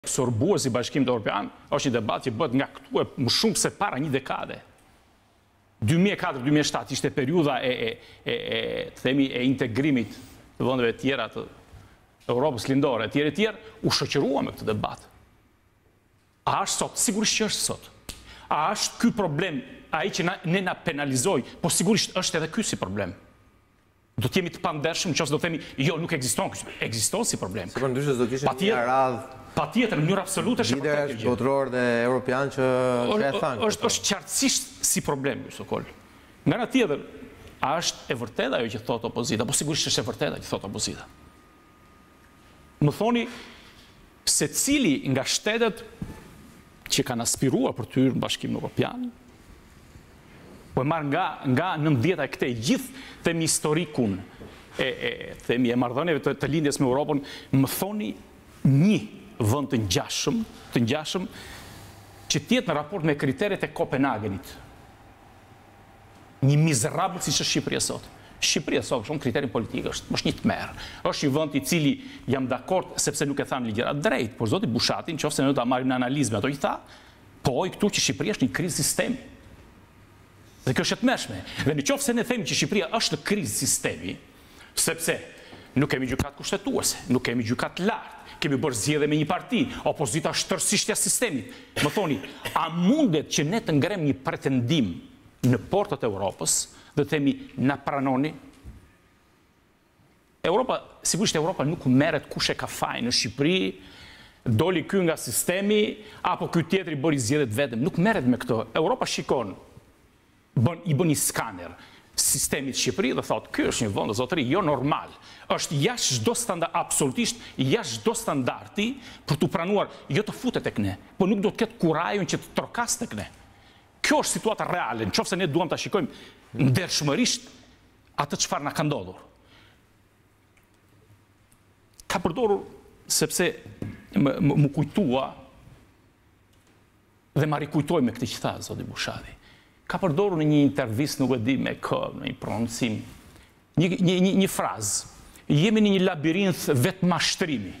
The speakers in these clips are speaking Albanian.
absorbuar si Bashkimit Evropian është një debat që bëhet nga këtu e më shumë se para një dekade. 2004-2007 ishte periudha e integrimit të vendeve tjera të Europës lindore, tjerë, u shoqërua me këtë debat. A është sot? Sigurisht që është sot. A është ky problem, ai që ne na penalizoj, po sigurisht është edhe ky si problem. Do të jemi të pandershëm nëse do të themi jo, nuk ekziston, ekziston si problem. Sigurisht do të ishte një radhë patjetër në mënyrë absolute është liderësh botëror dhe europian që e thanë. Është qartësisht si problem, Sokol. Nga ana tjetër, a është e vërtetë ajo që thot opozita? Po sigurisht është e vërtetë që thot opozita. Më thoni se cili nga shtetet që kanë aspiruar për të hyrë në Bashkimin Evropian, po e marr nga 90-ta e këtej gjithë themi historikun themi e marrëdhënieve të lindjes me Europën, më thoni një vend të ngjashëm që tjetë në raport me kriteret e Kopenhagenit. Një mizerabël si që Shqipëria sot. Shqipëria sot, shumë kriterin politik është një tmerr. Është një vend i cili jam dakord sepse nuk e thanë ligjërat drejt, por zoti Bushati, nëse ne do ta marrim në analizë ato i tha, po i këtu që Shqipëria është një krizë sistemi. Dhe kjo është e tmerrshme. Dhe nëse ne themi që Shqipëria është në krizë sistemi, sepse nuk kemi gjykat kushtetuese, nuk kemi gjykat lartë, kemi bërë zgjedhje me një parti, opozita është tërësisht jashtë sistemit. Më thoni, a mundet që ne të ngrem një pretendim në portat e Europës dhe themi na pranoni? Sigurisht Europa nuk merret kush e ka fajin në Shqipëri, doli ky nga sistemi apo ky tjetri bëri zgjedhjet vetëm, nuk merret me këtë. Europa shikon, i bën një skaner sistemit Shqipëri dhe thotë, ky është një vend zotëri jo normal. Është jashtë çdo standard, absolutisht jashtë çdo standardi për të pranuar, jo të futet tek ne, po nuk do të ketë kurajun që të trokas tek ne. Kjo është situata reale, nëse ne duam ta shikojmë ndershmërisht atë çfarë na ka ndodhur. Ka përdorur sepse më kujtua dhe ma rikujtoj me këtë që tha zoti Bushati. Ka përdorur në një intervistë, nuk e di me kë, në një prononcim, një frazë. Jemi në një labirinth vetmashtrimi.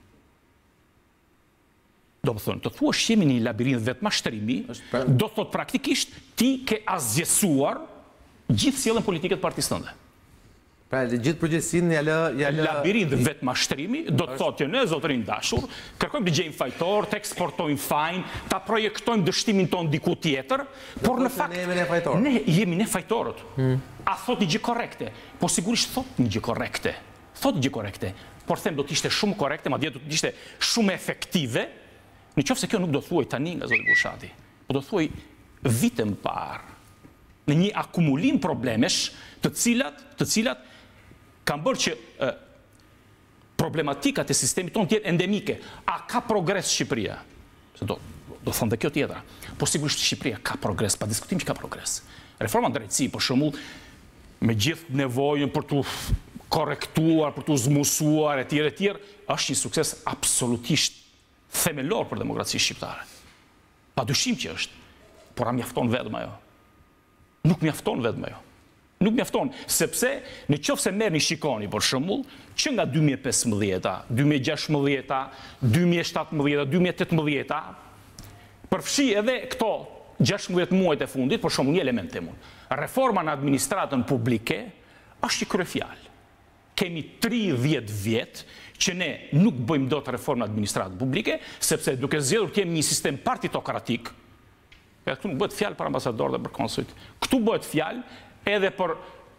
Do të thonë, të thuash jemi në një labirinth vetmashtrimi, do të thotë praktikisht ti ke azjesuar gjithë sjelljen politike të partisë tënde. Pra, gjithë përgjithësinë ja lë labirinth vetmashtrimi, do të thotë që ne zotërin dashur, kërkojmë të gjejmë fajtor, të eksportojmë fajin, ta projektojmë dështimin ton diku tjetër, por në fakt ne jemi ne fajtorët. A thot një gjë korekte? Po sigurisht thot një gjë korekte. Thot një gjë korekte, por them do të ishte shumë korekte, madje do të ishte shumë efektive, nëse kjo nuk do të thuaj tani nga zoti Bushati, po do të thuaj vite më parë, në një akumulim problemesh, të cilat kanë bërë që problematikat e sistemit tonë tjetë endemike. A ka progres Shqipëria? Do thonë dhe kjo tjetra. Po sigurisht Shqipëria ka progres, pa diskutim që ka progres. Reforma drejtësi, për shembull, me gjithë nevojën për të korrektuar, për të zmusuar, etj, është një sukses absolutisht themelor për demokracisë shqiptare. Pa dyshim që është, por a mjafton vetëm ajo? Nuk mjafton vetëm ajo. Nuk mjafton, sepse në qoftë se merrni shikoni për shembull, që nga 2015-a, 2016-a, 2017-a, 2018-a, përfshi edhe këto 16 muajt e fundit, për shembull një element temun. Reforma në administratën publike është një kryefjalë. Kemi 30 vjet që ne nuk bëjmë dot reformë në administratën publike, sepse duke zgjedhur të jemi një sistem partitokratik, këtu nuk bëhet fjalë për ambasadorë dhe për konsulit. Këtu bëhet fjalë edhe për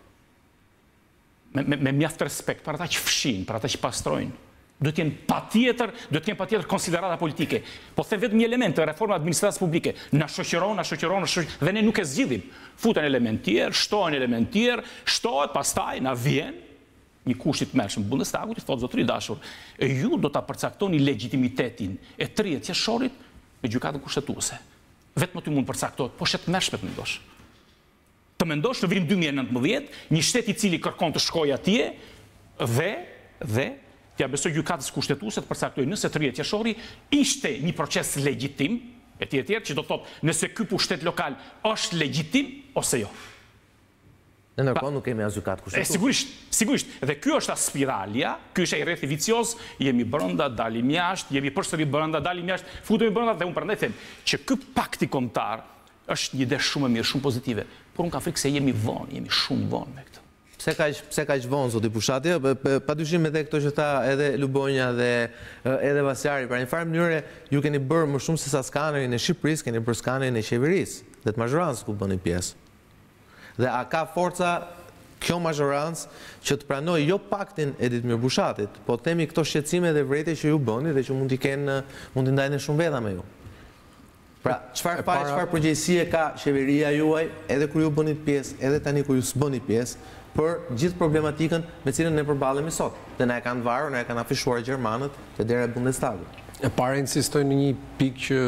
me mjaft respekt për ata që fshin, për ata që pastrojnë. Do të jenë patjetër konsiderata politike. Po them vetëm një element të reformës administratës publike. Na shoqëron dhe ne nuk e zgjidhim. Futen element tjerë, shtohen element tjerë, shtohet, pastaj na vjen një kusht i tmerrshëm Bundestagut, i thotë zotëri dashur, ju do ta përcaktoni legitimitetin e 30 qershorit me gjykatën kushtetuese. Vetëm ti mund përcaktohet, po është e tmerrshme të mendosh. Të mendosh në vitin 2019, një shtet i cili kërkon të shkojë atje dhe t'ia besoj gjykatës kushtetuese të përcaktojë nëse 30 qershori ishte një proces legjitim, etj, që do thotë nëse ky pushtet lokal është legjitim ose jo. Në ndërkohë nuk kemi as gjykatë kushtetuese. Sigurisht, dhe ky është spiralja, ky është ai rrethi vicioz, jemi brenda, dalim jashtë, jemi përsëri brenda, dalim jashtë, futemi brenda dhe unë prandaj them që ky pakti kombëtar është një ide shumë e mirë, shumë pozitive, por unë kam frikë se jemi shumë vonë me këtë. Pse kaq vonë, zoti Pushati? Padyshim edhe këto që tha edhe Lubonja dhe edhe Vasjari, pra një farë mënyre ju keni bërë më shumë se sa skanerin e Shqipërisë, keni bërë skanerin e qeverisë dhe të mazhorancës ku bëni pjesë. Dhe a ka forca kjo mazhorancë që të pranoj jo paktin e Ditmir Bushatit, po themi këto shqetësime dhe vrejtje që ju bëni dhe që mund t'i ndajnë shumë veta me ju. Pra, çfarë përgjegjësie ka qeveria juaj, edhe kur ju bëni pjesë, edhe tani kur ju s'bëni pjesë, për gjithë problematikën me cilën ne përballemi sot. Dhe na e kanë varur, na e kanë afishuar gjermanët te dera e Bundestagut. E para insistoj në një pikë që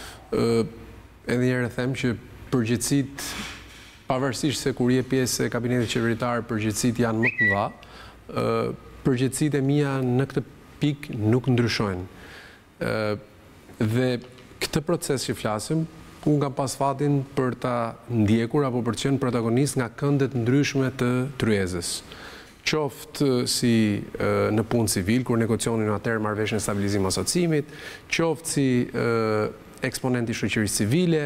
edhe një herë them që përgjegjësitë, pavarësisht se kur je pjesë e kabinetit qeveritar, përgjegjësitë janë më të mëdha, përgjegjësitë e mia në këtë pikë nuk ndryshojnë. Dhe këtë proces që flasim, unë kam pas fatin për ta ndjekur apo për të qenë protagonist nga këndet ndryshme të tryezës. Qoftë si në punë civil, kur negocioni në atëherë marrëveshjen e stabilizimit asociimit, qoftë si eksponent i shoqërisë civile,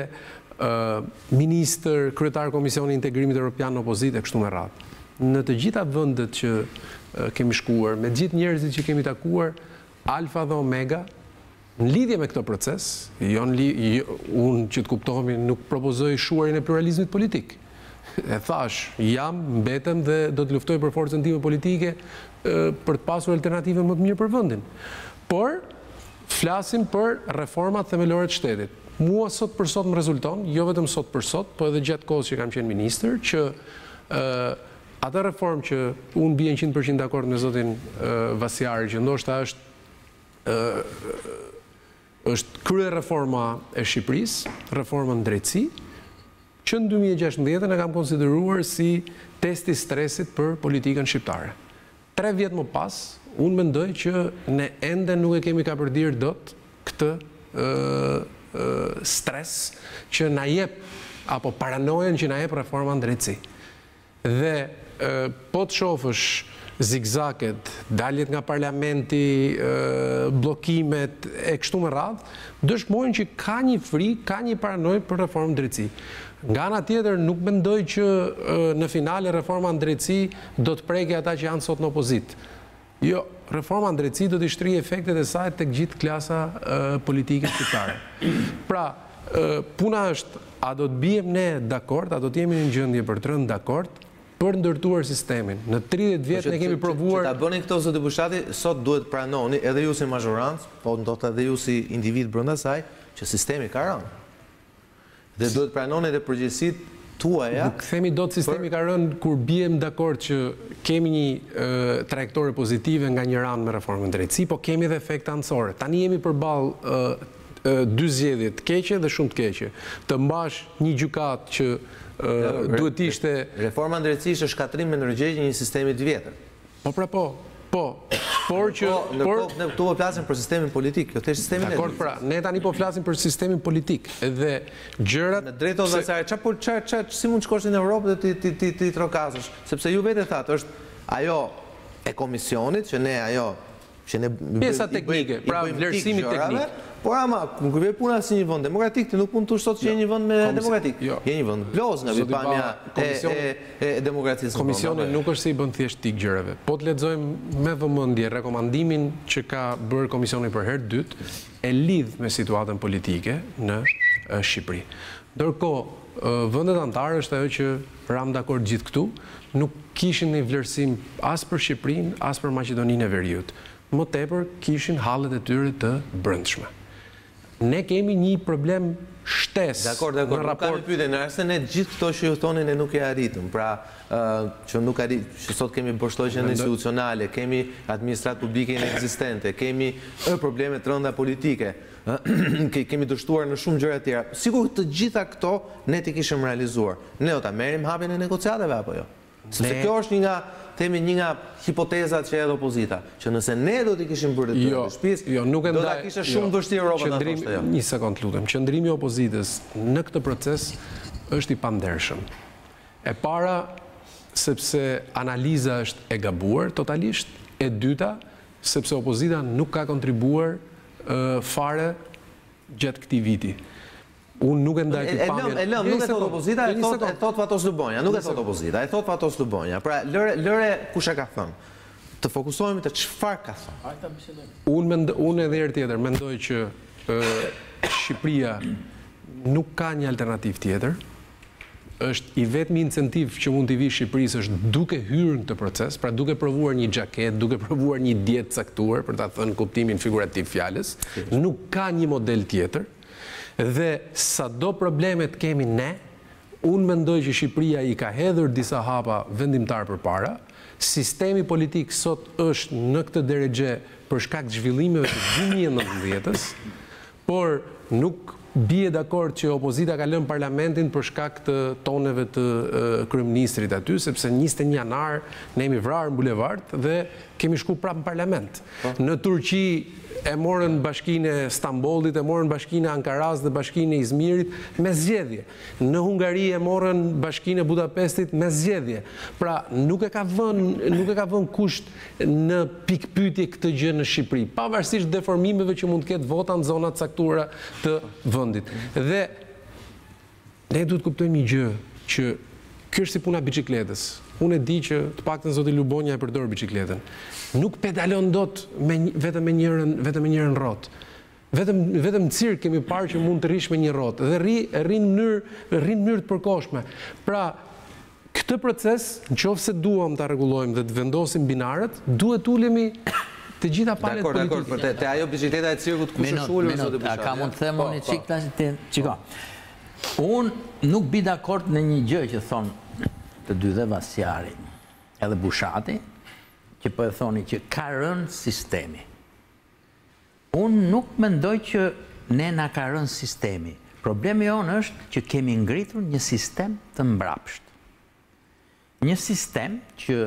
ministër, kryetar Komisioni Integrimit Evropian në opozitë e kështu me radhë. Në të gjitha vendet që kemi shkuar, me gjithë njerëzit që kemi takuar, alfa dhe omega, në lidhje me këtë proces, unë që të kuptohemi nuk propozoj shuarin e pluralizmit politik. E thash, mbetem dhe do të luftoj për forcën time politike për të pasur alternative më të mirë për vendin. Por, flasim për reformat themelore të shtetit. Mua sot për sot më rezulton, jo vetëm sot për sot, po edhe gjatë kohës që kam qenë ministër, që atë reform që unë bie 100% dakord me zotin Vasjari, që ndoshta është krye reforma e Shqipërisë, reforma në drejtësi, që në 2016 e kam konsideruar si testi stresit për politikën shqiptare. 3 vjet më pas, unë mendoj që ne ende nuk e kemi kapërdir dot këtë stres që na jep, apo paranojen që na jep reforma në drejtësi. Dhe po të shofësh zigzaket, daljet nga parlamenti, blokimet e kështu me radhë, dëshmojnë që ka një frikë, ka një paranojë për reformë në drejtësi. Nga ana tjetër, nuk mendoj që në finale reforma në drejtësi do të preke ata që janë sot në opozitë. Jo, reforma në drejtësi do të shtrihë efektet e saj tek gjithë klasa politike shqiptare. Pra, puna është, a do të bijem ne dakord, a do të jemi në gjendje për të rënë dakord për ndërtuar sistemin. Në 30 vjet ne kemi provuar. Që ta bëni këto, zoti Bushati, sot duhet pranoni edhe ju si mazhorancë, po ndoshta edhe ju si individ brenda saj, që sistemi ka rënë. Dhe duhet pranoni edhe përgjegjësitë tuaja. Nuk themi dot sistemi ka rënë kur bijem dakord që kemi një trajektore pozitive nga një ranë me reformën drejtësi, po kemi edhe efekte anësore. Tani jemi përballë 2 zgjedhje të keqe dhe shumë të keqe. Të mbash një gjykatë që duhet ishte... Reforma në drejtësi është shkatrim me ndërgjegje një sistemi të vjetër. Por që... Ne këtu po flasim për sistemin politik, jo thjesht sistemin e drejtësisë. Pra, ne tani po flasim për sistemin politik. Dhe gjërat... Në drejto dhe Vasjari, si mund shkosh në Europë dhe ti trokasësh? Sepse ju vetë thatë, është ajo e komisionit, që ne ajo... Pjesa teknike, pra vlerësimi teknik. Por ama, nuk vjen puna si një vend demokratik, ti nuk mund të sot që je një vend me demokratik. Je një vend bloz nga pikpamja e demokracisë. Komisioni nuk është se i bën thjesht tik gjërave. Po të lexojmë me vëmendje rekomandimin që ka bërë komisioni për herë dytë, e lidh me situatën politike në Shqipëri. Ndërkohë, vendet anëtare është ajo që ram dakord gjithë këtu, nuk kishin një vlerësim as për Shqipërinë, as për Maqedoninë e Veriut. Më tepër kishin hallet e tyre të brendshme. Ne kemi një problem shtesë në raport... Dakor, në rrasë ne gjithë këto që ju thoni ne nuk e arritëm, pra që sot kemi bështoqen institucionale, kemi administratë publike inexistente, kemi probleme të rënda politike, kemi dështuar në shumë gjëra tjera. Sigur të gjitha këto ne t'i kishëm realizuar. Ne do ta merrim hapjen e negociatave apo jo? Sepse kjo është një nga hipotezat që edhe opozita, që nëse ne do t'i kishim bërë të shtëpisë, do t'a kishe shumë vështirë Europa të thoshte jo. Një sekond lutem, qëndrimi i opozitës në këtë proces është i pandershëm. E para, sepse analiza është e gabuar totalisht, e dyta, sepse opozita nuk ka kontribuar fare gjatë këtij viti. Unë nuk e ndaj këtë pamjen. Nuk e thot opozita, e thot Fatos Lubonja, nuk e thot opozita, e thot Fatos Lubonja. Pra, lëre kush e ka thënë. Të fokusohemi të çfarë ka thënë. Unë edhe herë tjetër mendoj që Shqipëria nuk ka një alternativë tjetër. Është i vetmi incentiv që mund t'i vi Shqipërisë është duke hyrë në këtë proces, pra duke provuar një xhaket, duke provuar një dietë caktuar, për ta thënë kuptimin figurativ fjalës, nuk ka një model tjetër. Dhe sado problemet kemi ne, unë mendoj që Shqipëria i ka hedhur disa hapa vendimtar përpara. Sistemi politik sot është në këtë drejtë për shkak të zhvillimeve të 2019-s, por nuk bie dakord që opozita ka lënë parlamentin për shkak të toneve të kryeministrit aty, sepse 21 janar ne jemi vrarë në bulevard dhe kemi shku prapë në parlament. Në Turqi e morën bashkinë e Stambollit, e morën bashkinë e Ankaras dhe bashkinë e Izmirit me zgjedhje. Në Hungari e morën bashkinë e Budapestit me zgjedhje. Pra nuk e ka vënë kusht në pikpyetje këtë gjë në Shqipëri, pavarësisht deformimeve që mund të ketë vota në zona të caktuara të vendit. Dhe ne duhet kuptojmë një gjë, që kjo është si puna biçikletës. Unë e di që të paktën zoti Lubonja e përdor biçikletën. Nuk pedalon dot vetëm me njërin rrotë. Vetëm në cirk kemi parë që mund të rish me një rrotë dhe rrin në mënyrë të përkohshme. Pra, këtë proces, nëse duam ta rregullojmë dhe të vendosim binarët, duhet ulemi të gjitha palët politike. Dakor, te ajo biçikleta e cirkut kush është ulur zoti Bushat? Ka mund të them unë çik tash çiko. Unë nuk bi dakord në një gjë që thonë të dy dhe Vasjari edhe Bushati, që po e thoni që ka rënë sistemi. Unë nuk mendoj që ne na ka rënë sistemi. Problemi jonë është që kemi ngritur një sistem të mbrapsht. Një sistem që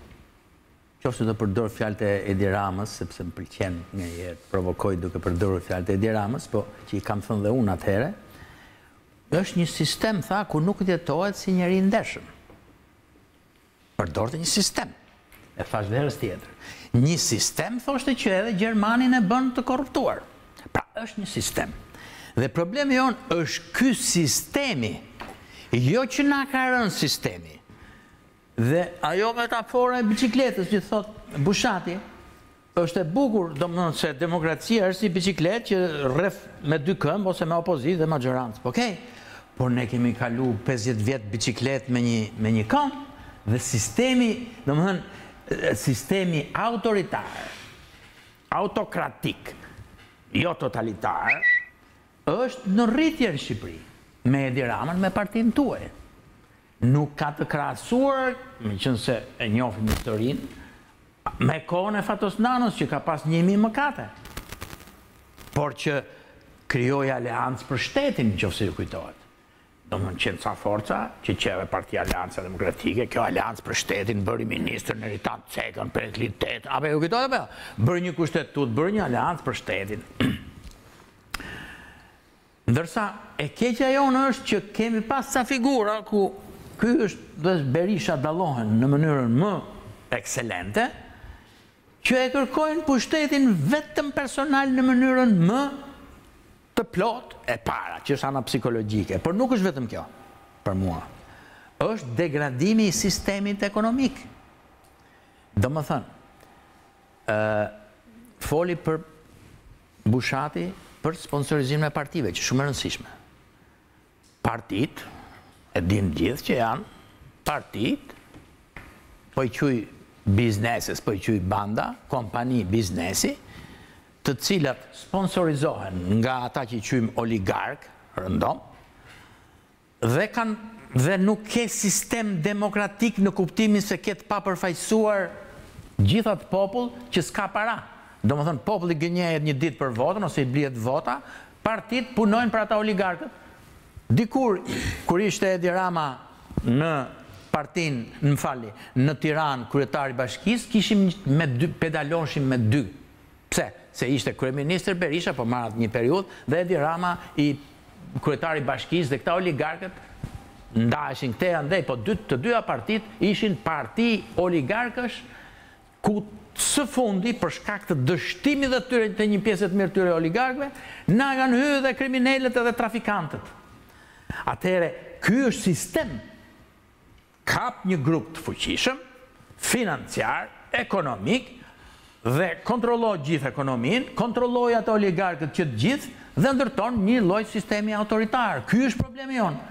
qoftë të përdor fjalët e Edi Ramës, sepse më pëlqen nganjëherë të provokoj duke përdorur fjalët e Edi Ramës, po që i kam thënë dhe unë atëherë, është një sistem, tha, ku nuk jetohet si njeri i ndershëm. Përdorte një sistem. E thash dhe herës tjetër. Një sistem, thoshte që edhe Gjermanin e bën të korruptuar. Pra, është një sistem. Dhe problemi jonë është ky sistemi, jo që na ka rënë sistemi. Dhe ajo metafora e biçikletës që thot Bushati, është e bukur, domethënë se demokracia është si biçikletë që rreth me dy këmbë ose me opozitë dhe maxhorancë. Okej. Por ne kemi kalu 50 vjet biçikletë me një këmbë dhe sistemi, domethënë sistemi autoritar, autokratik, jo totalitar, është në rritje në Shqipëri, me Edi Ramën, me partinë tuaj. Nuk ka të krahasuar, meqense e njohim historinë, me kohën e Fatos Nanos që ka pas 1000 mëkate. Por që krijoi aleancë për shtetin, nëse ju kujtohet. Domthon Qenca Forca, që qeve Partia Aleanca Demokratike, kjo aleancë për shtetin bëri ministër në Ritan Cekën, Periklitet, apo ju kujtohet apo? Bëri një kushtetut, bëri një aleancë për shtetin. Ndërsa e keqja jonë është që kemi pas ca figura ku ky është dhe Berisha dallohen në mënyrën më ekselente, që e kërkojnë pushtetin vetëm personal në mënyrën më të plot e para, që është ana psikologjike, por nuk është vetëm kjo, për mua. Është degradimi i sistemit ekonomik. Domethënë, foli për Bushati për sponsorizimin e partive, që shumë e rëndësishme. Partit, e dim gjithë që janë partit, po i quaj bizneses, po i quaj banda, kompani biznesi, të cilat sponsorizohen nga ata që i quajmë oligark, rëndom, dhe nuk ke sistem demokratik në kuptimin se ketë papërfaqësuar gjithat popull që s'ka para. Domethënë populli gënjehet një ditë për votën ose i blihet vota, partitë punojnë për ata oligarkët. Dikur, kur ishte Edi Rama në partinë, në Tiranë, kryetari bashkisë, kishim pedaloshim me dy. Pse? Se ishte kryeministër Berisha, po marrat një periudhë, dhe Edi Rama i kryetari bashkisë dhe këta oligarkët ndaheshin këte andej, po të dyja partit ishin parti oligarkësh ku së fundi, për shkak të dështimit dhe tyre të një pjesë të mirë tyre oligarkëve, na kanë hyrë dhe kriminalet edhe trafikantët. Atëherë, ky është sistem. Kap një grup të fuqishëm, financiar, ekonomik, dhe kontrolloj gjithë ekonominë, kontrolloj ato oligarkët që të gjithë, dhe ndërton një lloj sistemi autoritar. Ky është problemi jonë.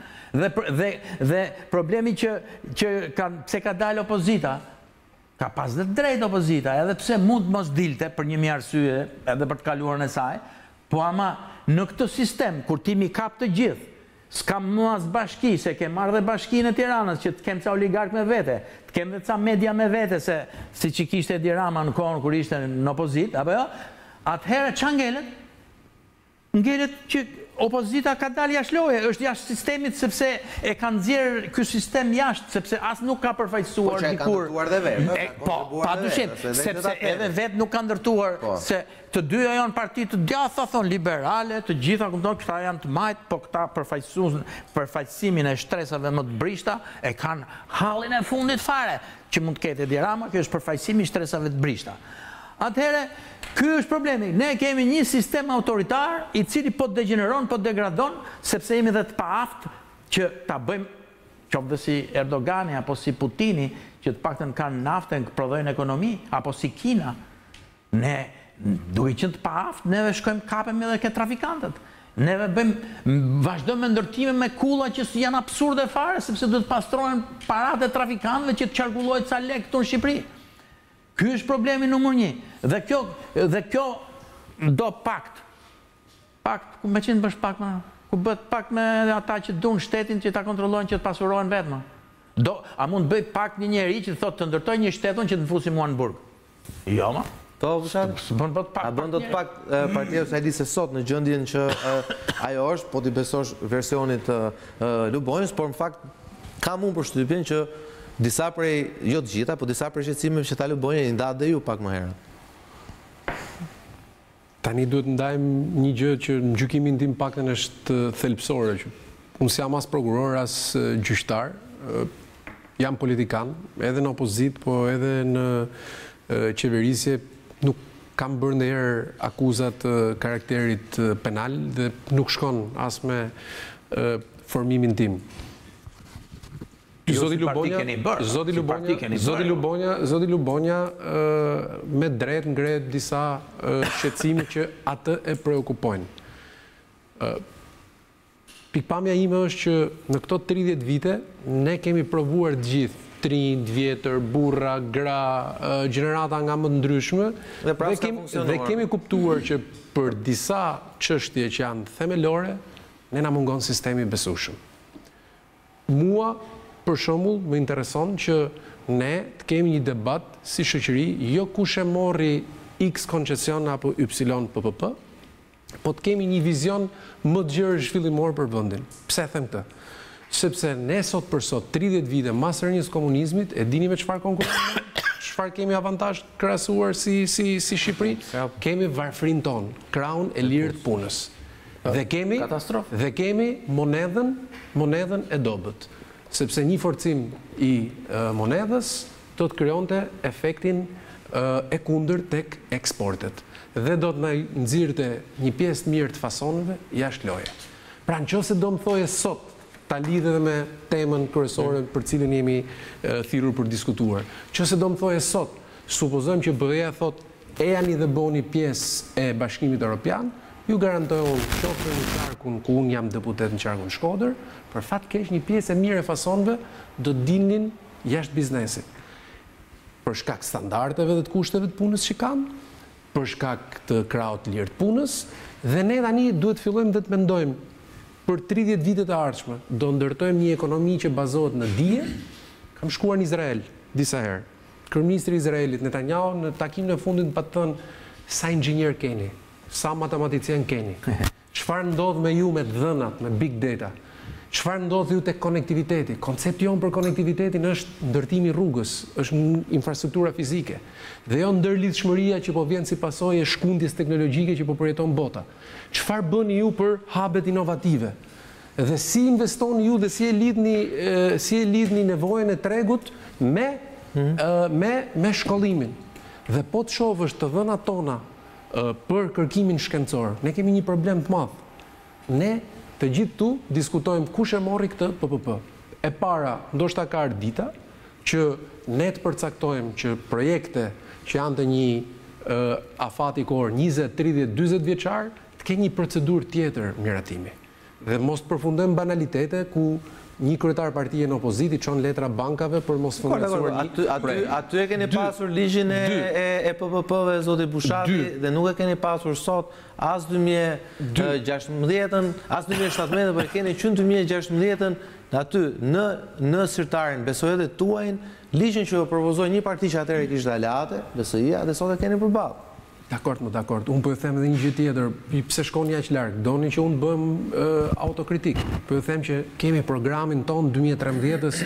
Dhe problemi që pse ka dalë opozita, ka pas dhe drejt opozita, edhe pse mund mos dilte për një mijë arsye, edhe për të kaluarën e saj, po ama në këtë sistem, kur ti mi kap të gjithë, s'kam më as bashki, se ke marrë dhe bashkinë e Tiranës, që të kem ca oligark me vete, të kem dhe ca media me vete, se si që kishte Edi Rama në kohën kur ishte në opozit, apo jo, atëherë që ngelet? Ngelet që opozita ka dalë jashtë loje, është jashtë sistemit sepse e ka nxjerrë ky sistem jashtë, sepse as nuk ka përfaqësuar dikur. Po që e ka ndërtuar dhe vetë. Po, padyshim, sepse edhe vetë nuk ka ndërtuar, se të dyja janë parti të djatha, thonë liberale, të gjitha kupton këta janë të majt, po këta përfaqësimin e shtresave më të brishta e kanë hallin e fundit fare, që mund të ketë Edi Rama, kjo është përfaqësimi i shtresave të brishta. Atëherë, ky është problemi. Ne kemi një sistem autoritar i cili po degeneron, po degradon, sepse jemi dhe të paaftë që ta bëjmë, qoftë si Erdogani apo si Putini, që të paktën kanë naftë, prodhojnë ekonomi, apo si Kina. Ne, duke qenë të paaftë, neve shkojmë kapemi edhe ke trafikantët. Neve vazhdojmë me ndërtime me kulla që janë absurde fare, sepse duhet pastrohen paratë e trafikantëve që të qarkullojnë ca lek këtu në Shqipëri. Ky është problemi numër 1. Dhe kjo do pakt. Pakt, ku me qenë bësh pakt me? Ku bët pakt me ata që duan shtetin që ta kontrollojnë që të pasurohen vetëm? A mund bëj pakt një njeri që thotë të ndërtoj një shtetun që të fusim mua në burg? Jo, ma. Po, Bushan, a bën do të pakt partia Sajdi se sot në gjendjen që ajo është, po t'i besosh versionit Lubonjës, por në fakt kam unë përshtypjen që disa prej, jo të gjitha, po disa prej shqetësimeve që ta Lubonja i ndatë dhe ju pak më herët. Tani duhet ndajmë një gjë që në gjykimin tim paktën është thelpsore. Unë si jam as prokuror, as gjyqtar, jam politikan, edhe në opozit, po edhe në qeverisje, nuk kam bërë ndonjëherë akuzat karakterit penal dhe nuk shkon as me formimin tim. Zoti Lubonja me drejt ngret disa shqetësime që atë e preokupojnë. Pikpamja ime është që në këto 30 vite ne kemi provuar gjithë trind, vjetër, burra, gra, gjenerata nga më të ndryshme dhe kemi kuptuar që për disa çështje që janë themelore ne na mungon sistemi besueshëm. Mua për shembull, më intereson që ne të kemi një debat si shoqëri, jo kush e morri X koncesion apo Y PPP, po të kemi një vizion më të gjerë zhvillimor për vendin. Pse them këtë? Sepse ne sot për sot, 30 vite mas rënies komunizmit, e dini me çfarë konkurrojmë? Çfarë kemi avantazh krahasuar si Shqipëri? Kemi varfrin ton, krahun e lirë të punës. Dhe kemi monedhën e dobët. Sepse një forcim i monedhës do të krijonte efektin e kundërt tek eksportet dhe do të na nxirrte një pjesë të mirë të fasoneve jashtë loje. Pra nëse do më thoje sot ta lidhe me temën kryesore për cilën jemi thirrur për diskutuar. Nëse do më thoje sot, supozojmë që BE-ja thotë ejani dhe bëni pjesë e Bashkimit Evropian, ju garantojnë qoftë në qarkun ku unë jam deputet në qarkun Shkodër, për fat keq një pjesë e mirë e fasonëve do të dilnin jashtë biznesit. Për shkak standardeve dhe të kushteve të punës që kanë, për shkak të krahut të lirë të punës, dhe ne tani duhet fillojmë dhe të mendojmë për 30 vitet e ardhshme, do ndërtojmë një ekonomi që bazohet në dije. Kam shkuar në Izrael disa herë. Kryeministri i Izraelit Netanyahu në takimin e fundit pa thënë sa inxhinier keni, sa matematicien keni. Çfarë ndodh me ju me dhënat, me big data? Çfarë ndodh ju tek konektiviteti? Koncepti jon për konektivitetin është ndërtimi rrugës, është infrastruktura fizike. Dhe jo ndërlidhshmëria që po vjen si pasojë e shkundjes teknologjike që po përjeton bota. Çfarë bëni ju për hubet inovative? Dhe si investoni ju dhe si e lidhni nevojën e tregut me shkollimin. Dhe po të shohësh të dhënat tona për kërkimin shkencor, ne kemi një problem të madh. Ne të gjithë tu diskutojmë kush e morri këtë PPP. E para, ndoshta ka ardhur dita që ne të përcaktojmë që projekte që janë të një afati kohor 20, 30, 40 vjeçar, të kenë një procedurë tjetër miratimi. Dhe mos të përfundojmë banalitete ku një kryetar partie në opoziti çon letra bankave për mos financuar një. Aty e keni pasur ligjin e PPP-ve zoti Bushati dhe nuk e keni pasur sot as 2016-ën, as 2017-ën, por keni qenë 2016-ën aty në sirtarin besoj edhe tuajin ligjin që propozoi një parti që atëherë kishte aleate, BSI-ja, dhe sot e keni përballë. Dakord, unë po ju them edhe një gjë tjetër, pse shkoni aq larg? Doni që unë bëm autokritik. Po ju them që kemi programin ton 2013-s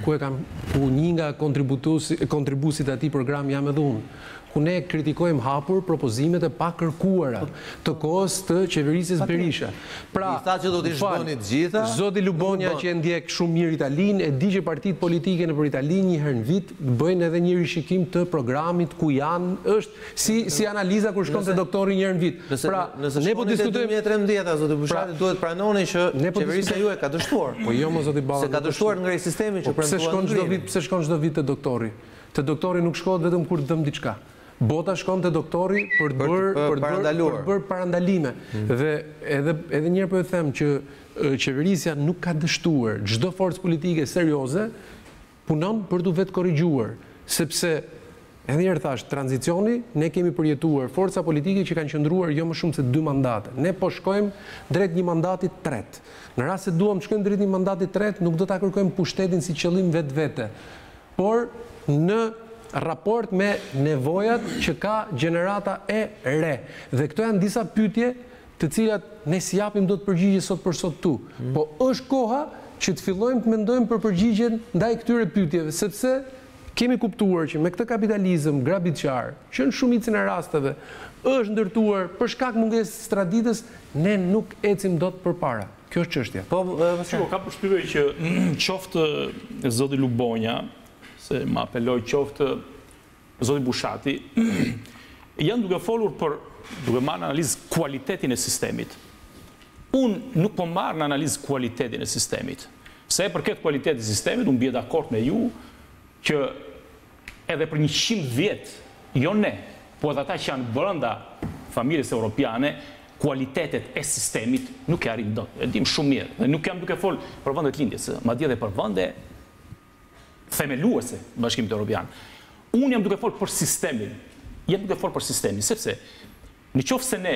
ku një nga kontribuesit e atij program jam edhe unë, ku ne kritikojmë hapur propozimet e pakërkuara të kohës të qeverisjes Berisha. Pra, që do t'i shkoni të gjitha. Zoti Lubonja që e ndjek shumë mirë Italinë, e di që partitë politike nëpër Italinë një herë në vit bëjnë edhe një rishikim të programit ku janë, është si analiza kur shkon te doktori një herë në vit. Pra, ne po diskutojmë 2013, zoti Bushati, duhet pranoni që qeverisja juaj ka dështuar. Po jo, zoti Balla. Se ka dështuar ngrej sistemin që premtuan. Pse shkon çdo vit te doktori? Te doktori nuk shkohet vetëm kur dëm diçka. Bota shkon te doktori për të bërë parandalime. Dhe edhe një herë po e them që qeverisja nuk ka dështuar, çdo forcë politike serioze punon për të vetë korrigjuar, sepse edhe një herë thash, tranzicioni ne kemi përjetuar forca politike që kanë qëndruar jo më shumë se 2 mandate. Ne po shkojmë drejt një mandati të tretë. Në rast se duam të shkojmë drejt një mandati të tretë, nuk do ta kërkojmë pushtetin si qëllim vetvete, por në raport me nevojat që ka gjenerata e re. Dhe këto janë disa pyetje të cilat ne si japim do të përgjigje sot për sot tu. Po është koha që të fillojmë të mendojmë për përgjigjen ndaj këtyre pyetjeve, sepse kemi kuptuar që me këtë kapitalizëm grabitçar, që në shumicën e rasteve është ndërtuar për shkak mungesës traditës, ne nuk ecim dot përpara. Kjo është çështja. Po, ka përshtypje që qoftë zoti Lubonja, se më apeloj qoftë zoti Bushati, janë duke folur duke marrë në analizë kualitetin e sistemit. Unë nuk po marrë në analizë kualitetin e sistemit. Se për këtë kualitetin e sistemit, unë bie dakord me ju që edhe për 100 vjet, jo ne, po edhe ata që janë brenda familjes europiane, kualitetet e sistemit nuk e arrin dot. E dim shumë mirë. Dhe nuk jam duke fol për vendet lindjes, madje edhe për vende themeluese Bashkimit Evropian. Unë jam duke folë për sistemin. Sepse në qoftë se ne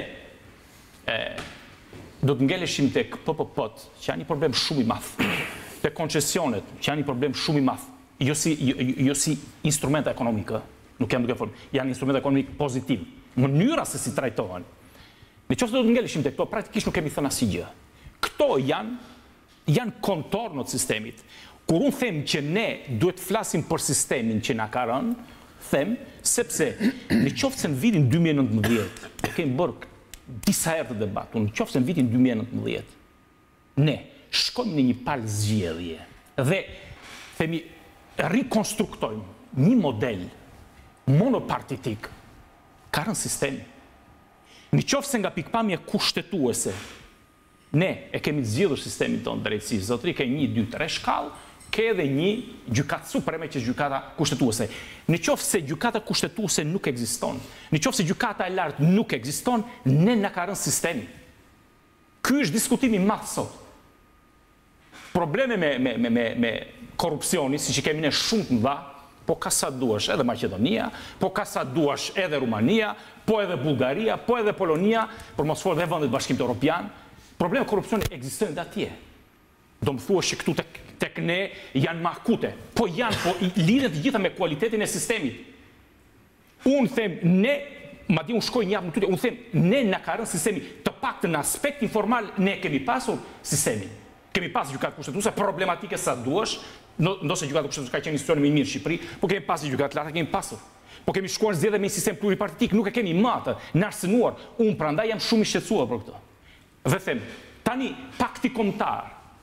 do të ngeleshim tek PPP-t, që janë një problem shumë i madh, tek koncesionet, që janë një problem shumë i madh, jo si instrumenta ekonomike, nuk jam duke folë, janë instrumenta ekonomik pozitiv, mënyra se si trajtohen. Në qoftë se do të ngeleshim tek këto, praktikisht nuk kemi thënë asgjë. Këto janë kontornot sistemit. Kur unë them që ne duhet flasim për sistemin që na ka rënë, them sepse në qoftë se në vitin 2019, e kemi bërë disa herë të debat, në qoftë se në vitin 2019, ne shkojmë në një palë zgjedhje dhe themi rikonstruktojmë një model monopartitik, ka rënë sistemi. Në qoftë se nga pikpamje kushtetuese, ne e kemi zgjedhur sistemin tonë drejtësisë, zotëri ka 1, 2, 3 shkallë, ke edhe një gjykatë supreme që është gjykata kushtetuese. Në qoftë se gjykata kushtetuese nuk ekziston, në qoftë se gjykata e lartë nuk ekziston, ne na ka rënë sistemi. Ky është diskutimi i madh sot. Probleme me korrupsioni, siç i kemi ne shumë të mëdha, po ka sa duash edhe Maqedonia, po ka sa duash edhe Rumania, po edhe Bullgaria, po edhe Polonia, për mos folë dhe vendet Bashkimit Evropian. Probleme korrupsioni ekzistojnë dhe atje. Do më thua që këtu tek ne janë mahkute, po lidhet gjitha me kualitetin e sistemit. Unë them, madje unë shkoj një javë në tutje, unë them, ne na ka rënë sistemi, të paktën në aspekt informal, ne kemi pasur sistemin. Kemi pasur gjykatë kushtetuese, problematike sa duash, ndosë gjykatë kushtetuese ka qenë institucioni më i mirë në Shqipëri, po kemi pasur gjykatë larta, kemi pasur. Po kemi shkuar zgjedhje me një sistem pluripartitik, nuk e kemi matë, në arsënuar. Unë prandaj jam shumë i shqetësuar për këtë. Dhe them, tani pakti kombëtar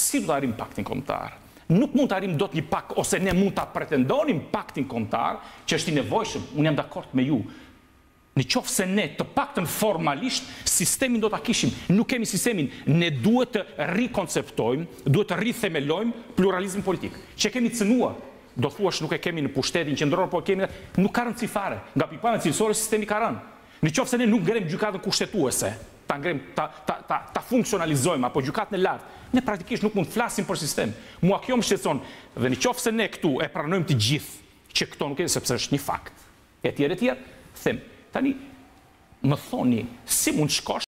si do të arrim paktin kombëtar? Nuk mund të arrim dot një pakt, ose ne mund të pretendonim paktin kombëtar, që është i nevojshëm, unë jam dakord me ju. Në qoftë se ne të paktën formalisht sistemin do ta kishim, nuk kemi sistemin, ne duhet të rikonceptojmë, duhet të rithemelojmë pluralizmin politik. Që kemi cënuar, do thuash nuk e kemi në pushtetin qendror, po kemi, nuk ka rëndësi fare. Nga pikpamja cilësore sistemi ka rënë. Në qoftë se ne nuk ngrem gjykatën kushtetuese, ta funksionalizojmë apo gjykatën e lartë, ne praktikisht nuk mund të flasim për sistem. Mua kjo më shqetëson, dhe në qoftë se ne këtu e pranojmë të gjithë që këto nuk e, sepse është një fakt. Etj, them, tani më thoni si mund shkosh